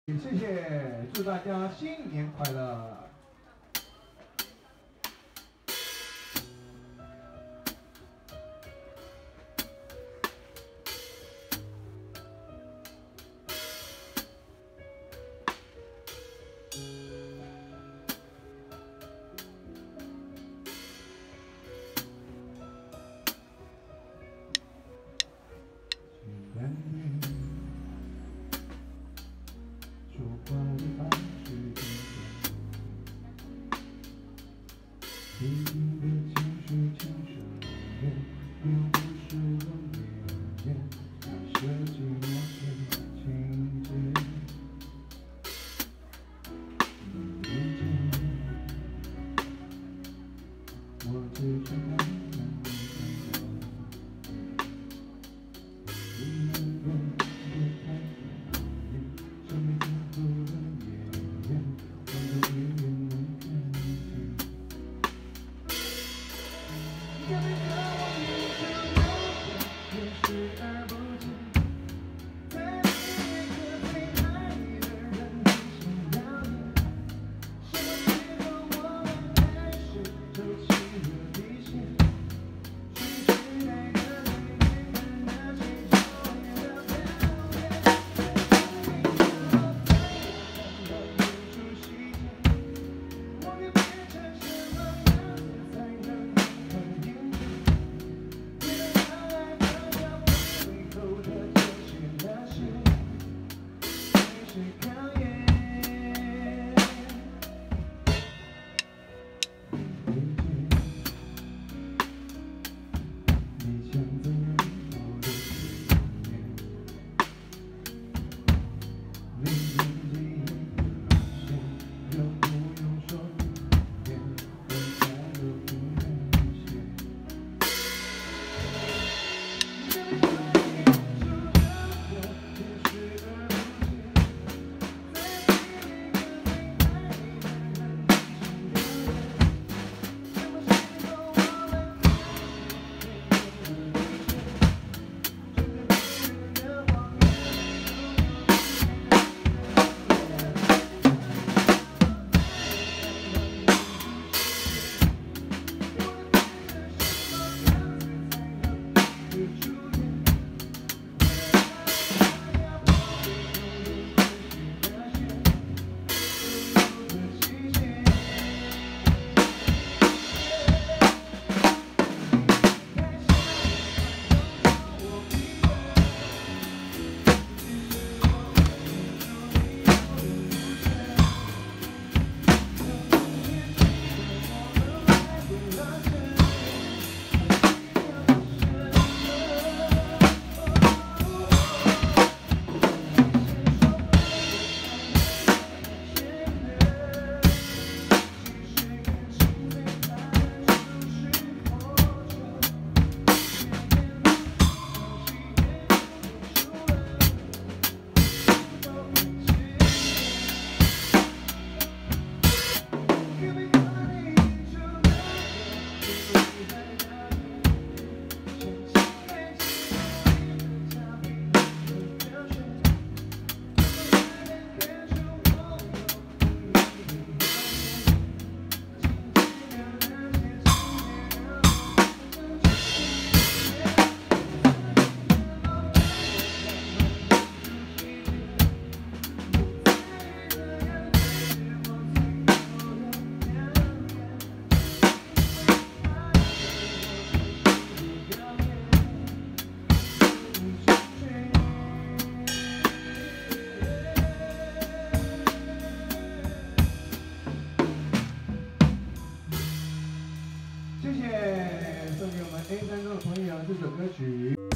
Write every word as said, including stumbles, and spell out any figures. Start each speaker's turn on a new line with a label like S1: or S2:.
S1: 谢谢，祝大家新年快乐！平静的情绪像盛宴，又不是冷冽冽，还设计某些情节。你遇见我，最初慢慢地感到，你能够别太在意，生命最后的演员，换个语言能看清。 有一个我一直留着，也视而不见，在一个最爱的人面前表演。什么时候我们开始走起了底线？去取代个最原本那些旧年的表演。在你的后台，看到无数细节，我该变成什么样子才能？ 谢谢送给我们 A 三中的朋友这首歌曲。